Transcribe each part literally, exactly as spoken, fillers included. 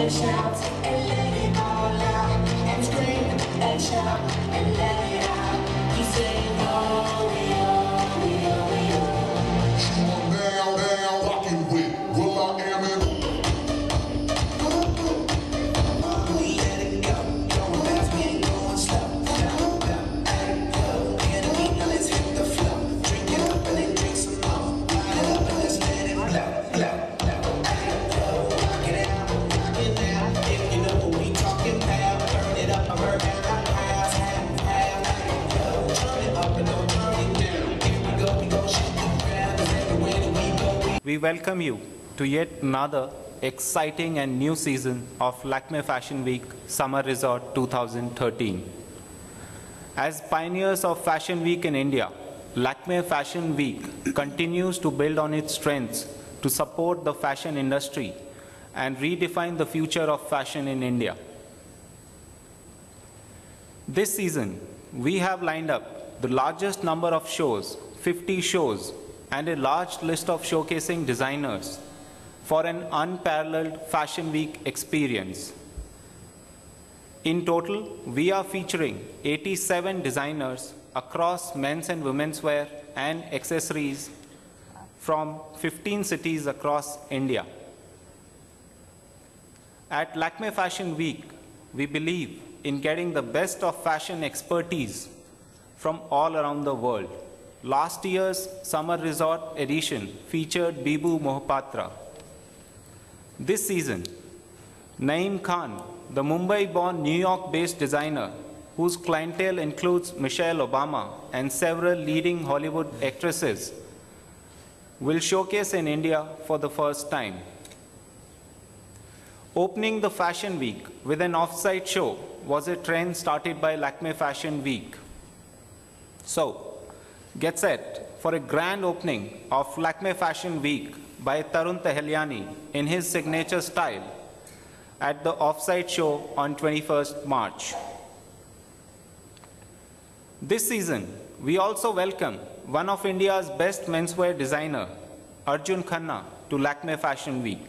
and shout and let it all out, and scream and shout and let it out. Keep saying, oh, we are, we are, we are. Come down, down, rocking with Will I Am and We let it go, going fast, we ain't going slow. Down, down, let it go. Hear the beat, now let's hit the flow. Drink it up and then drink some more. Light it up and let's let it blow, blow, blow. Let it go, rock it out, rock it out. If you know what we talking about, burn it up, I'm burning out. Half, half, half, let it go. Turn it up and don't turn it down. Here we go, we go shake the ground. 'Cause everywhere that we go, we We welcome you to yet another exciting and new season of Lakme Fashion Week Summer Resort two thousand thirteen. As pioneers of Fashion Week in India, Lakme Fashion Week continues to build on its strengths to support the fashion industry and redefine the future of fashion in India. This season, we have lined up the largest number of shows, fifty shows, and a large list of showcasing designers for an unparalleled Fashion Week experience. In total, we are featuring eighty-seven designers across men's and women's wear and accessories from fifteen cities across India. At Lakme Fashion Week, we believe in getting the best of fashion expertise from all around the world. Last year's Summer Resort edition featured Bibu Mohapatra. This season, Naeem Khan, the Mumbai-born New York-based designer, whose clientele includes Michelle Obama and several leading Hollywood actresses, will showcase in India for the first time. Opening the Fashion Week with an off-site show was a trend started by Lakme Fashion Week. So, get set for a grand opening of Lakme Fashion Week by Tarun Tahiliani in his signature style at the off-site show on twenty-first March. This season, we also welcome one of India's best menswear designer, Arjun Khanna, to Lakme Fashion Week.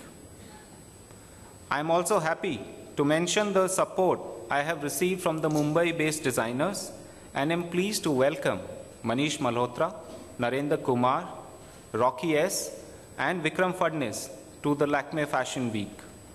I am also happy to mention the support I have received from the Mumbai-based designers and am pleased to welcome Manish Malhotra, Narendra Kumar, Rocky S, and Vikram Fadnis to the Lakme Fashion Week.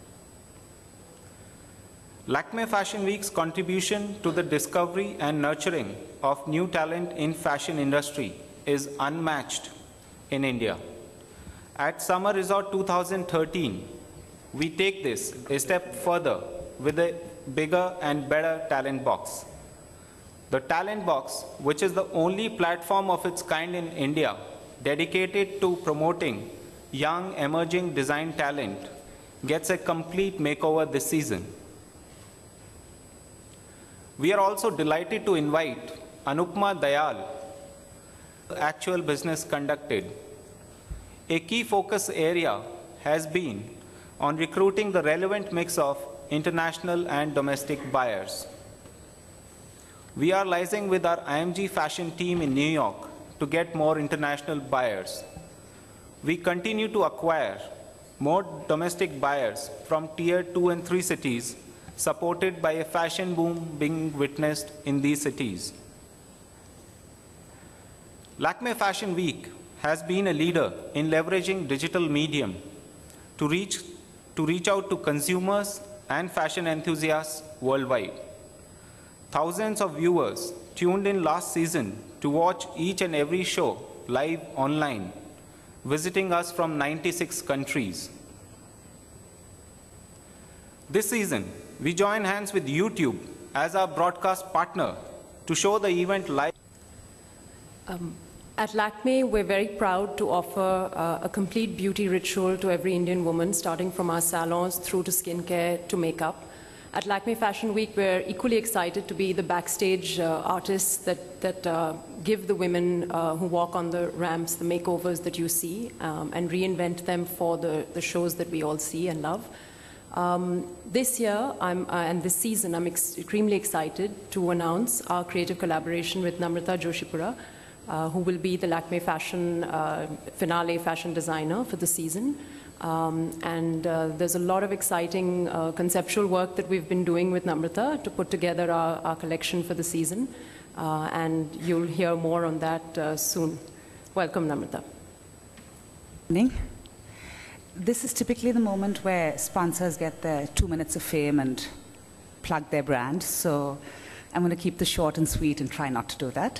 Lakme Fashion Week's contribution to the discovery and nurturing of new talent in fashion industry is unmatched in India. At Summer Resort two thousand thirteen, we take this a step further with a bigger and better talent box. The Talent Box, which is the only platform of its kind in India dedicated to promoting young emerging design talent, gets a complete makeover this season. We are also delighted to invite Anupma Dayal, actual business conducted. A key focus area has been on recruiting the relevant mix of international and domestic buyers. We are liaising with our I M G fashion team in New York to get more international buyers. We continue to acquire more domestic buyers from tier two and three cities, supported by a fashion boom being witnessed in these cities. Lakme Fashion Week has been a leader in leveraging digital medium to reach, to reach out to consumers and fashion enthusiasts worldwide. Thousands of viewers tuned in last season to watch each and every show live online, visiting us from ninety-six countries. This season, we join hands with YouTube as our broadcast partner to show the event live. Um, at Lakme, we're very proud to offer uh, a complete beauty ritual to every Indian woman, starting from our salons through to skincare to makeup. At Lakme Fashion Week, we're equally excited to be the backstage uh, artists that, that uh, give the women uh, who walk on the ramps the makeovers that you see um, and reinvent them for the, the shows that we all see and love. Um, this year, I'm, uh, and this season, I'm ex extremely excited to announce our creative collaboration with Namrata Joshipura, uh, who will be the Lakme Fashion uh, finale fashion designer for the season. Um, and uh, there's a lot of exciting uh, conceptual work that we've been doing with Namrata to put together our, our collection for the season. Uh, and you'll hear more on that uh, soon. Welcome, Namrata. This is typically the moment where sponsors get their two minutes of fame and plug their brand. So I'm going to keep this short and sweet and try not to do that.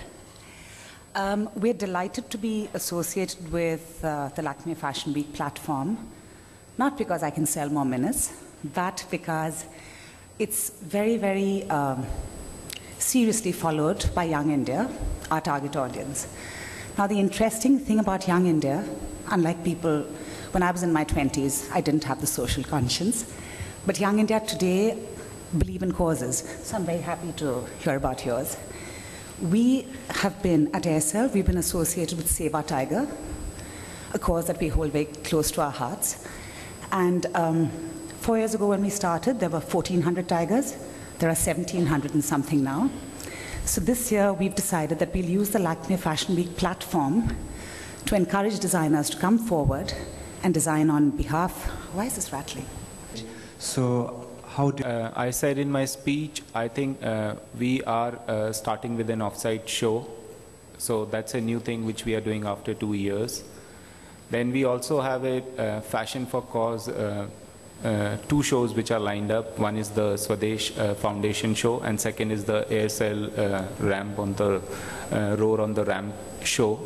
Um, we're delighted to be associated with uh, the Lakme Fashion Week platform, not because I can sell more minutes, but because it's very, very um, seriously followed by Young India, our target audience. Now, the interesting thing about Young India, unlike people, when I was in my twenties, I didn't have the social conscience, but Young India today believe in causes, so I'm very happy to hear about yours. We have been, at Aircel, we've been associated with Save Our Tiger, a cause that we hold very close to our hearts. And um, four years ago when we started, there were fourteen hundred tigers. There are seventeen hundred and something now. So this year, we've decided that we'll use the Lakme Fashion Week platform to encourage designers to come forward and design on behalf. Why is this rattling? So, how do uh, I said in my speech, I think uh, we are uh, starting with an off-site show. So that's a new thing which we are doing after two years. Then we also have a uh, Fashion for Cause, uh, uh, two shows which are lined up. One is the Swadesh uh, Foundation show, and second is the Aircel uh, ramp on the uh, Roar on the Ramp show.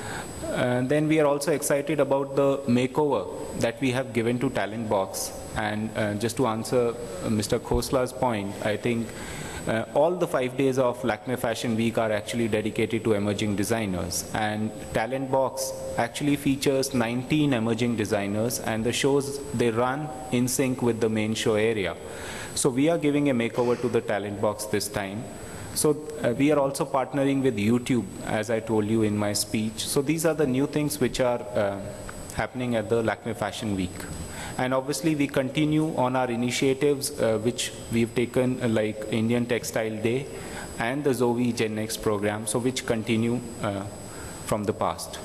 And then we are also excited about the makeover that we have given to Talent Box. And uh, just to answer uh, Mister Khosla's point, I think uh, all the five days of Lakme Fashion Week are actually dedicated to emerging designers. And Talent Box actually features nineteen emerging designers, and the shows, they run in sync with the main show area. So we are giving a makeover to the Talent Box this time. So uh, we are also partnering with YouTube, as I told you in my speech. So these are the new things which are uh, happening at the Lakme Fashion Week. And obviously, we continue on our initiatives, uh, which we've taken, uh, like Indian Textile Day and the Zoe Gen Next program, so which continue uh, from the past.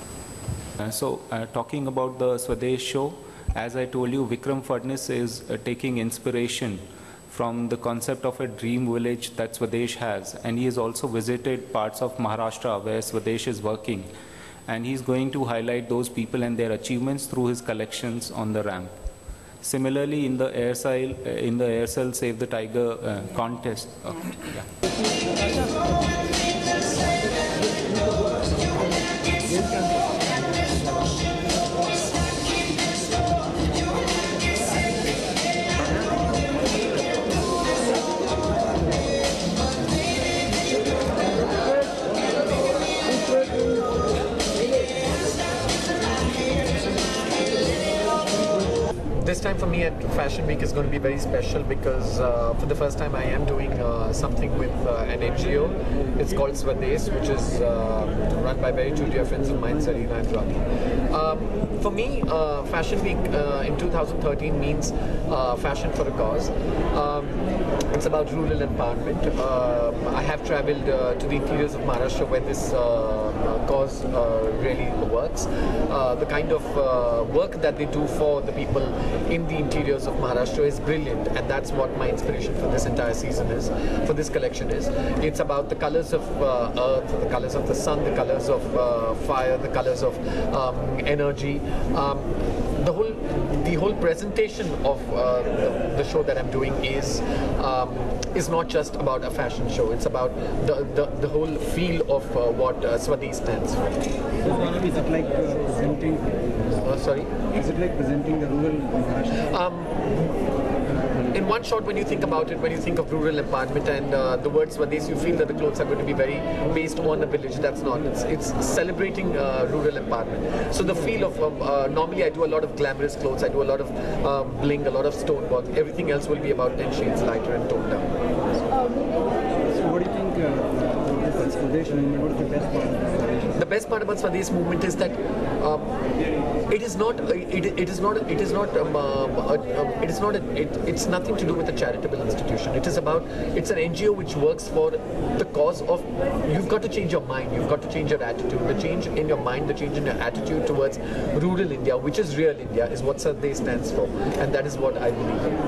Uh, so uh, talking about the Swadesh show, as I told you, Vikram Fadnis is uh, taking inspiration from the concept of a dream village that Swadesh has. And he has also visited parts of Maharashtra where Swadesh is working. And he's going to highlight those people and their achievements through his collections on the ramp. Similarly, in the Aircel, uh, in the Aircel Save the Tiger uh, contest. Oh, yeah. This time for me at Fashion Week is going to be very special because uh, for the first time I am doing uh, something with uh, an N G O. It's called Swadesh, which is uh, run by very two dear friends of mine, Sarina and Ravi. Um, for me, uh, Fashion Week uh, in two thousand thirteen means uh, fashion for a cause. Um, it's about rural empowerment. Uh, I have traveled uh, to the interiors of Maharashtra where this uh, cause uh, really works. Uh, the kind of uh, work that they do for the people in the interiors of Maharashtra is brilliant, and that's what my inspiration for this entire season is, for this collection is. It's about the colors of uh, earth, the colors of the sun, the colors of uh, fire, the colors of um, energy. Um, the whole the whole presentation of uh, the, the show that I'm doing is um, is not just about a fashion show. It's about the the, the whole feel of uh, what uh, Swadesh stands for. Is it like uh, presenting? Uh, sorry. Is it like presenting the rural Maharashtra? Um, in one shot, when you think about it, when you think of rural empowerment and uh, the word Swadesh, you feel that the clothes are going to be very based on a village. That's not. It's, it's celebrating uh, rural empowerment. So the feel of, um, uh, normally I do a lot of glamorous clothes, I do a lot of um, bling, a lot of stonework. Everything else will be about ten shades lighter and toned down. So what do you think uh, of Swadesh movement? What is the best part of Swadesh? the best part about Swades movement is that um, it is not it, it is not it is not um, uh, uh, it is not a, it, it's nothing to do with a charitable institution. It is about it's an N G O which works for the cause of, you've got to change your mind, you've got to change your attitude. The change in your mind, the change in your attitude towards rural India, which is real India, is what Swades stands for, and that is what I believe in.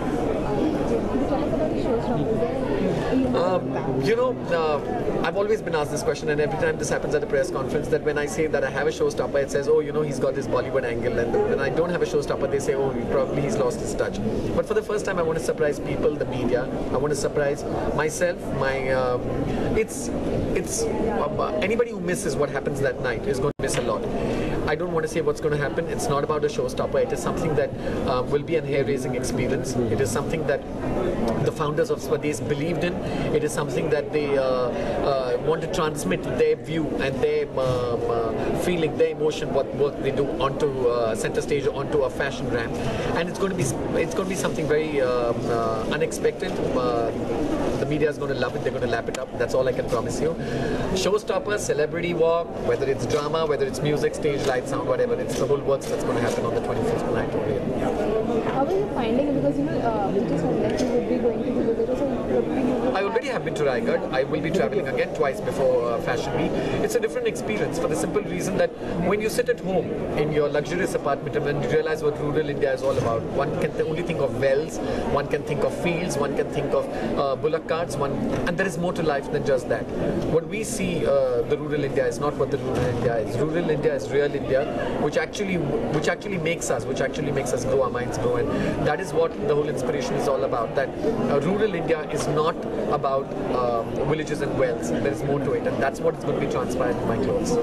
Um, you know, uh, I've always been asked this question, and every time this happens at a press conference, that when I say that I have a showstopper, it says, oh, you know, he's got this Bollywood angle, and when I don't have a showstopper, they say, oh, probably he's lost his touch. But for the first time, I want to surprise people, the media. I want to surprise myself. My, um, it's, it's uh, anybody who misses what happens that night is going to miss a lot. I don't want to say what's going to happen. It's not about a showstopper. It is something that uh, will be an hair-raising experience. It is something that the founders of Swades believed in. It is something that they uh, uh, want to transmit their view and their um, uh, feeling, their emotion, what work they do onto uh, center stage, onto a fashion ramp. And it's going to be it's going to be something very um, uh, unexpected. Uh, the media is going to love it. They're going to lap it up. That's all I can promise you. Showstoppers, celebrity walk, whether it's drama, whether it's music, stage light, sound, whatever. It's the whole works that's going to happen on the twenty-fifth night over here. How are you finding it? Because you know, uh, it is one that you would be going to be with it, so you I already have been to Raigad. I will be traveling again twice before uh, Fashion Week. It's a different experience for the simple reason that when you sit at home in your luxurious apartment and when you realize what rural India is all about, one can th only think of wells, one can think of fields, one can think of uh, bullock carts, one, and there is more to life than just that. What we see, uh, the rural India is not what the rural India is. Rural India is real India, which actually, which actually makes us, which actually makes us grow, our minds grow, and that is what the whole inspiration is all about. That uh, rural India is not about um, villages and wells. There is more to it, and that's what is going to be transpired in my clothes.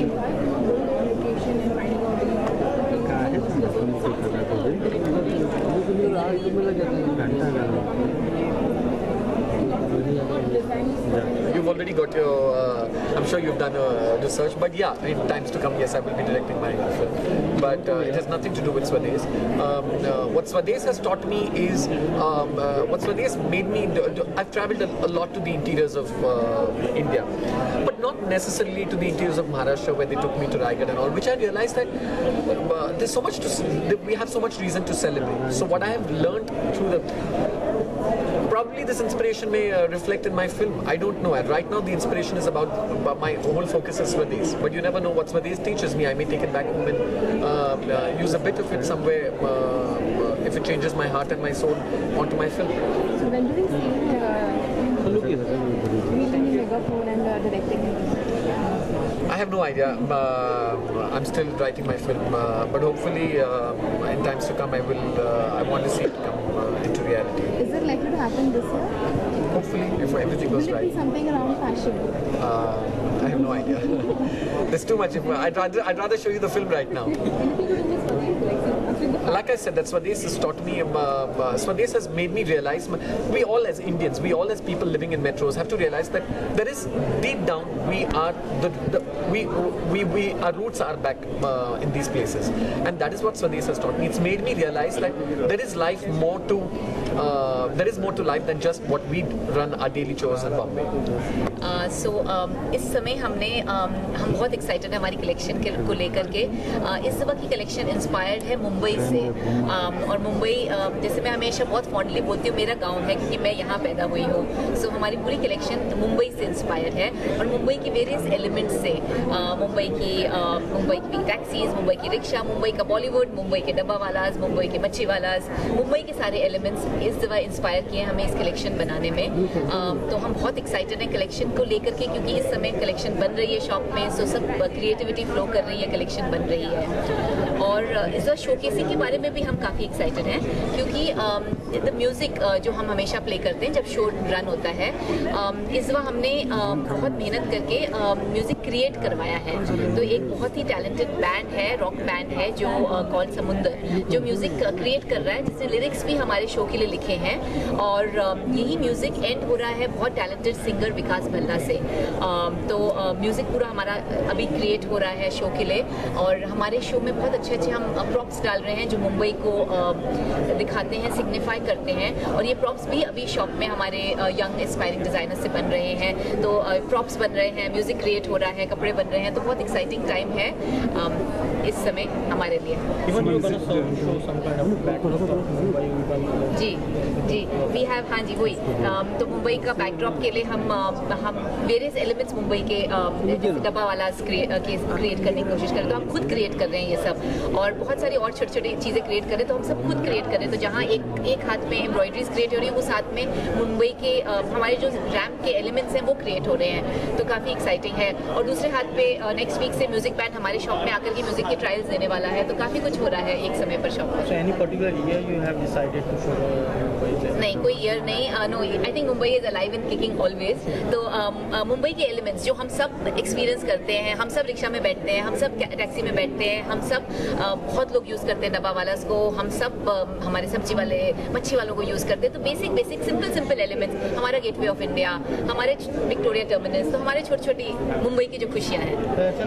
You've already got your, uh, I'm sure you've done a research, but yeah, in times to come, yes, I will be directing my film. But uh, it has nothing to do with Swades. Um, uh, what Swades has taught me is, um, uh, what Swades made me, do, do, I've traveled a, a lot to the interiors of uh, India, but not necessarily to the interiors of Maharashtra where they took me to Raigad and all, which I realized that uh, there's so much to, we have so much reason to celebrate. So what I have learned through the, probably this inspiration may uh, reflect in my film. I don't know. And right now the inspiration is about, about my whole focus is Swades. But you never know what Swades teaches me. I may take it back home and uh, uh, use a bit of it somewhere uh, uh, if it changes my heart and my soul onto my film. So when do we see uh, meeting Megaphone and uh, directing? I have no idea. Uh, I'm still writing my film, uh, but hopefully uh, in times to come I will. Uh, I want to see it come uh, into reality. Is it likely to happen this year? Hopefully, if everything goes Will it right. be something around fashion? Uh, I have no idea. There's too much. I'd rather, I'd rather show you the film right now. Like I said, that Swades has taught me, um, uh, Swades has made me realize, we all as Indians, we all as people living in metros have to realize that there is, deep down, we are, the, the we, we, we, our roots are back uh, in these places. And that is what Swades has taught me. It's made me realize that there is life more to, uh, there is more to life than just what we run our daily chores in Bombay. Uh, so um, इस समय हमने um, हम बहुत excited हैं हमारी collection के को लेकर के uh, इस दफ़ा की कलेक्शन इंस्पायर्ड है मुंबई से um, और मुंबई uh, जैसे मैं हमेशा बहुत फॉन्डली बोलती हूँ मेरा गांव है क्योंकि मैं यहाँ पैदा हुई हूँ सो so, हमारी पूरी कलेक्शन मुंबई से इंस्पायर्ड है और मुंबई की वेरियस एलिमेंट्स से uh, मुंबई की uh, मुंबई की टैक्सीज मुंबई की रिक्शा मुंबई का बॉलीवुड मुंबई के डब्बा वालाज मुंबई के मच्छी वालाज मुंबई के सारे एलिमेंट्स इस दफ़ा इंस्पायर किए हमें इस कलेक्शन बनाने में uh, तो हम बहुत एक्साइटेड हैं कलेक्शन को लेकर के क्योंकि इस समय कलेक्शन बन रही है शॉप में सो सब क्रिएटिविटी फ्लो कर रही है कलेक्शन बन रही है और इस बार शोकेसिंग के बारे में भी हम काफ़ी एक्साइटेड हैं क्योंकि द म्यूज़िक जो हम हमेशा प्ले करते हैं जब शो रन होता है इस बार हमने बहुत मेहनत करके म्यूज़िक क्रिएट करवाया है तो एक बहुत ही टैलेंटेड बैंड है रॉक बैंड है जो कॉल समुंदर जो म्यूज़िक क्रिएट कर रहा है जिसने लिरिक्स भी हमारे शो के लिए लिखे हैं और यही म्यूज़िक एंड हो रहा है बहुत टैलेंटेड सिंगर विकास भल्ला से तो म्यूज़िक पूरा हमारा अभी क्रिएट हो रहा है शो के लिए और हमारे शो में बहुत अच्छे अच्छे अच्छे हम प्रॉप्स डाल रहे हैं जो मुंबई को uh, दिखाते हैं, सिग्निफाई करते हैं। और ये प्रॉप्स भी अभी शॉप में हमारे यंग एस्पायरिंग डिज़ाइनर से बन रहे हैं। तो प्रॉप्स uh, बन रहे हैं, म्यूज़िक क्रिएट हो रहा है, कपड़े बन रहे हैं, तो बहुत एक्साइटिंग टाइम है um, इस समय हमारे लिए। जी जी वी हैव, हाँ जी वही, um, तो मुंबई का बैकड्रॉप के लिए हम uh, हम वेरियस एलिमेंट्स मुंबई के uh, डब्बा वाला क्रिएट करने की कोशिश कर रहे हैं। तो हम खुद क्रिएट कर रहे हैं ये सब, और बहुत सारी और छोटी छोटी चीज़ें क्रिएट कर रहे हैं। तो हम सब खुद क्रिएट कर रहे हैं। तो जहाँ एक एक हाथ में एम्ब्रॉयडरीज क्रिएट हो रही है, वो साथ में मुंबई के uh, हमारे जो रैम्प के एलिमेंट्स हैं वो क्रिएट हो रहे हैं। तो काफ़ी एक्साइटिंग है। और दूसरे हाथ पे नेक्स्ट वीक से म्यूजिक बैंड हमारे शॉप में आकर के म्यूजिक के ट्रायल्स देने वाला है। तो काफ़ी कुछ हो रहा है एक समय पर शॉप पर। So any particular year you have decided to show Mumbai? नहीं, कोई ईयर नहीं, no, I think Mumbai is alive and kicking always. तो मुंबई के एलिमेंट्स जो हम सब एक्सपीरियंस करते हैं, हम सब रिक्शा में बैठते हैं, हम सब टैक्सी में बैठते हैं, हम सब uh, बहुत लोग यूज़ करते हैं डब्बा वाला को, हम सब uh, हमारे सब्जी वाले, मच्छी वालों को यूज़ करते हैं। तो basic basic simple simple elements, हमारा गेटवे ऑफ इंडिया, हमारे विक्टोरिया टर्मिनस, तो हमारे छोटी छोटी मुंबई की जो खुशियाँ हैं।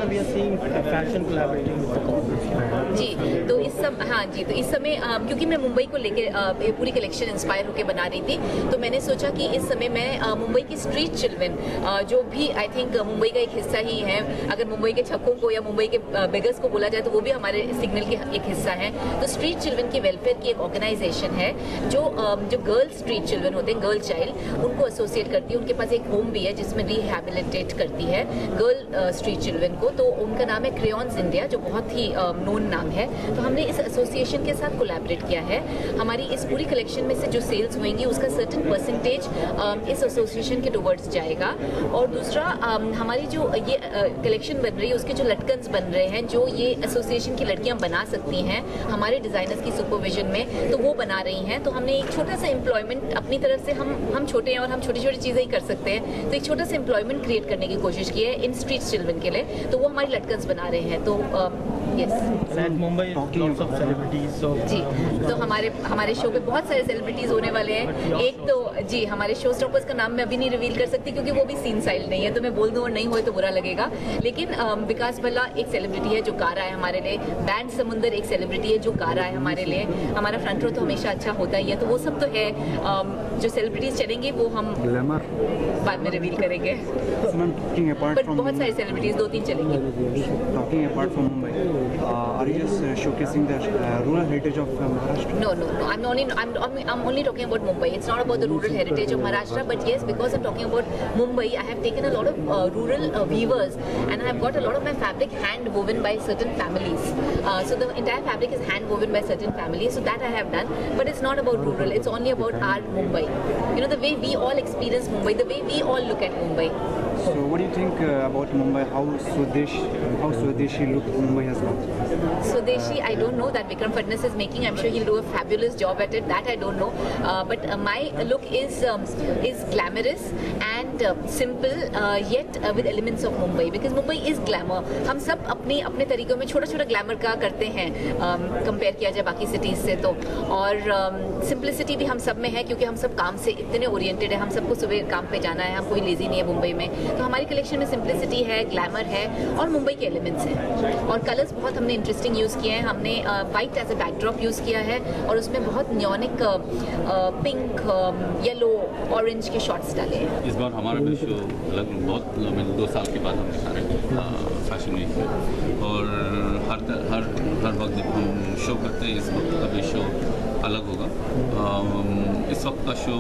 जी, तो इस सम हाँ जी, तो इस समय uh, क्योंकि मैं मुंबई को लेकर uh, पूरी कलेक्शन इंस्पायर होकर बना रही थी, तो मैंने सोचा कि इस समय मैं uh, मुंबई की स्ट्रीट चिल्ड्रन uh, जो भी आई थिंक uh, मुंबई का एक हिस्सा ही है। अगर मुंबई के छक्कों को या मुंबई के बेगर्स को बोला जाए तो वो भी हमारे सिग्नल के एक हिस्सा है। तो स्ट्रीट चिल्ड्रन की वेलफेयर की एक ऑर्गेनाइजेशन है जो uh, जो गर्ल स्ट्रीट चिल्ड्रन होते हैं, गर्ल चाइल्ड, उनको एसोसिएट करती है। उनके पास एक होम भी है जिसमें रिहैबिलिटेट करती है गर्ल स्ट्रीट चिल्ड्रन को। तो उनका नाम है क्रेयॉन्स इंडिया, जो बहुत ही नोन नाम है। तो हमने इस एसोसिएशन के साथ कोलैबोरेट किया है। हमारी इस पूरी कलेक्शन में से जो सेल्स होंगी उसका सर्टेन परसेंटेज इस एसोसिएशन के टुवर्ड्स जाएगा। और दूसरा हमारी जो ये कलेक्शन बन रही है उसके जो लटकन्स बन रहे हैं, जो ये एसोसिएशन की लड़कियां बना सकती हैं हमारे डिज़ाइनर्स की सुपरविजन में, तो वो बना रही हैं। तो हमने एक छोटा सा एम्प्लॉयमेंट अपनी तरफ से, हम हम छोटे हैं और हम छोटी छोटी चीज़ें ही कर सकते हैं, तो एक छोटा सा एम्प्लॉयमेंट क्रिएट करने की कोशिश की है इन स्ट्रीट चिल्ड्रन के लिए। तो वो हमारी लटकन्स बना रहे हैं। तो yes, Mumbai lots of celebrities. जी, तो हमारे हमारे शो पे बहुत सारे सेलिब्रिटीज़ होने वाले हैं। एक तो जी, हमारे शो स्टॉपर्स का नाम मैं अभी नहीं रिवील कर सकती क्योंकि वो भी सीन साइड नहीं है, तो मैं बोल दूँ और नहीं होए तो बुरा लगेगा। लेकिन विकास भल्ला एक सेलिब्रिटी है जो गा रहा है हमारे लिए, बैंड समुंदर एक सेलिब्रिटी है जो गा रहा है हमारे लिए, हमारा फ्रंट रो तो हमेशा अच्छा होता ही है। तो वो सब तो है, जो सेलिब्रिटीज़ चलेंगे वो हम बाद में रिवील करेंगे। बट बहुत सारी सेलिब्रिटीज़, दो तीन चलेंगी। Talking apart from Mumbai, uh, are you just uh, showcasing the uh, rural heritage of uh, Maharashtra? No, no, no. I'm only I'm, I'm only talking about Mumbai. It's not about the rural heritage of Maharashtra. But yes, because I'm talking about Mumbai, I have taken a lot of uh, rural uh, weavers, and I have got a lot of my fabric hand woven by certain families. Uh, so the entire fabric is hand woven by certain families. So that I have done. But it's not about rural. It's only about our Mumbai. You know, the way we all experience Mumbai, the way we all look at Mumbai. So what do you think uh, about Mumbai? How Swadesh, how Swadeshi look Mumbai has got? Swadeshi, I don't know that Vikram Fadnas is making. I'm sure he'll do a fabulous job at it. That I don't know. Uh, but uh, my look is um, is glamorous and uh, simple, uh, yet uh, with elements of Mumbai. Because Mumbai is glamour. हम सब अपनी अपने तरीकों में छोटा छोटा glamour का करते हैं, कंपेयर um, किया जाए बाकी सिटीज़ से तो। और सिंप्लिसिटी um, भी हम सब में है क्योंकि हम सब काम से इतने ओरिएंटेड है। हम सबको सुबह काम पे जाना है, हम कोई लेजी नहीं है मुंबई में। तो हमारी कलेक्शन में सिंप्लिसिटी है, ग्लैमर है और मुंबई के एलिमेंट्स हैं। और कलर्स बहुत हमने इंटरेस्टिंग यूज़ किए हैं। हमने white as a backdrop use किया है और उसमें बहुत न्योनिक पिंक, येलो, ऑरेंज के शॉट्स डाले हैं। इस बार हमारा भी शो अलग, बहुत मतलब दो साल के बाद हम दिखा रहे हैं फैशन वीक में। और हर हर हर वक्त जब हम शो करते हैं, इस वक्त का भी शो अलग होगा। इस वक्त का शो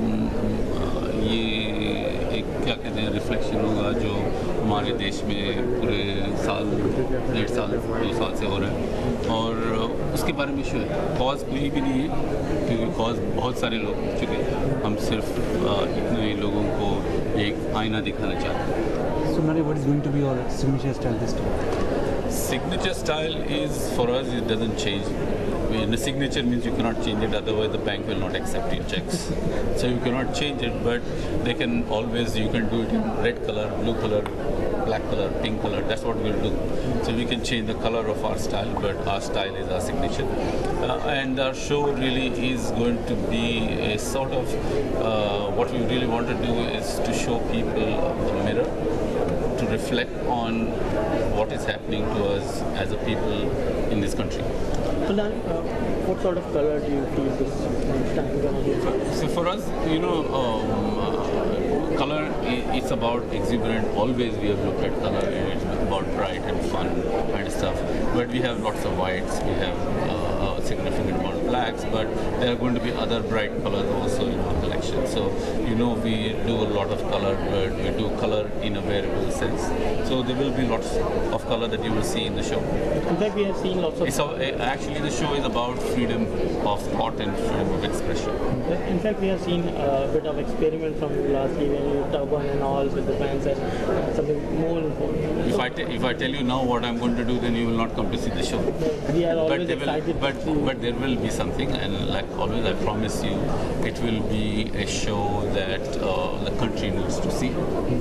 ये एक क्या कहते हैं रिफ्लेक्शन होगा जो हमारे देश में पूरे साल, डेढ़ साल, दो साल से हो रहा है। और उसके बारे में शो है। कॉज कोई भी नहीं है क्योंकि कॉज बहुत सारे लोग हो चुके हैं। हम सिर्फ इतने ही लोगों को एक आईना दिखाना चाहते हैं। So Nari, what is going to be your signature style this time? Signature style is, for us, it doesn't change. The signature means you cannot change it, otherwise the bank will not accept your checks. So you cannot change it, but they can always, you can do it in red color, blue color, black color, pink color. That's what we'll do. So we can change the color of our style, but our style is our signature. Uh, and our show really is going to be a sort of, uh, what we really want to do is to show people the mirror to reflect on what is happening to us as a people in this country. Pradhan, uh, what sort of color do you feel this time going to be? So for us, you know, um, uh, color i- it's about exuberant. Always we have looked at color and it's about bright and fun and stuff. But we have lots of whites, we have uh, a significant amount of blacks, but there are going to be other bright colors also in our collection. So you know, we do a lot of color, but we do color in a wearable sense. So there will be lots of color that you will see in the show. In fact, we have seen lots of... It's a, actually, the show is about freedom of thought and freedom of expression. In fact, we have seen a bit of experiment from you lastly when you turban and all with the fans and uh, something more important. If I, te- if I tell you now what I'm going to do, then you will not come to see the show. We are always but there excited will, but, to see. but there will be something, and like always, I promise you, it will be a show that uh, the country needs to see,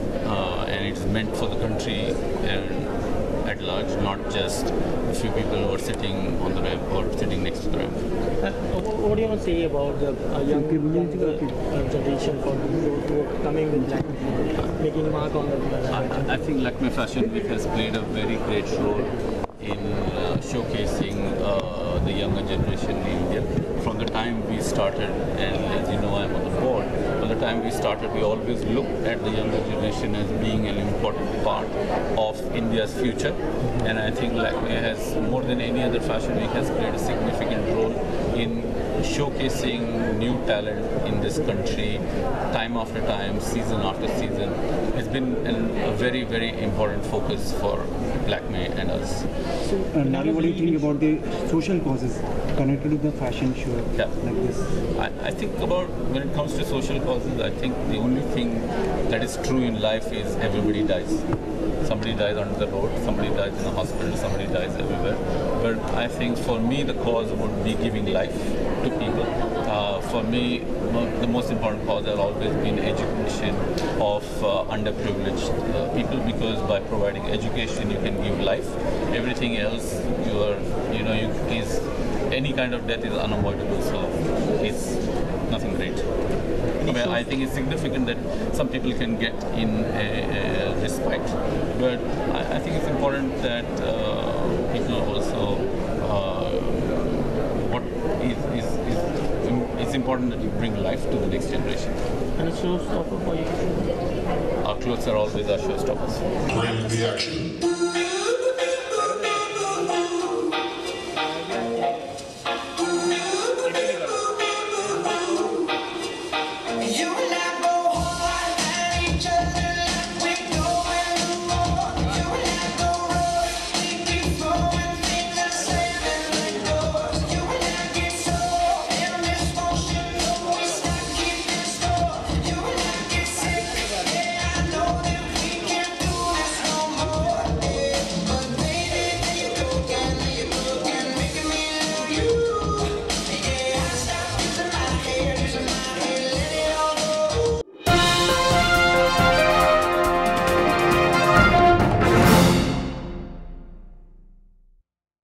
uh, and it's meant for the country and at large, not just a few people who are sitting on the ramp or sitting next to the ramp. Uh, what do you want to say about the uh, young, younger uh, generation for those who are coming with like, making mark on the I, I think Lakme Fashion Week has played a very great role in uh, showcasing uh, the younger generation in India. From the time we started, and as you know, I'm on the board, from the time we started, we always looked at the younger generation as being an important part of India's future. And I think Lakme has, more than any other fashion week, has played a significant role in showcasing new talent in this country time after time, season after season. It's been an, a very, very important focus for Lakme and us. So, uh, Nari, what do you think about the social causes connected to the fashion show yeah. like this? I, I think about, when it comes to social causes, I think the only thing that is true in life is everybody dies. Somebody dies on the road, somebody dies in a hospital, somebody dies everywhere. But I think for me, the cause would be giving life to people. Uh, for me, the most important cause has always been education of uh, underprivileged uh, people, because by providing education, you can give life. Everything else, you are, you know, you, is any kind of death is unavoidable. So it's nothing great. I mean, I think it's significant that some people can get in a, a respite, but I, I think it's important that uh, people also, uh, what is, is, is, it's important that you bring life to the next generation. And it's showstopper for you? Our clothes are always our showstoppers. Bring the action.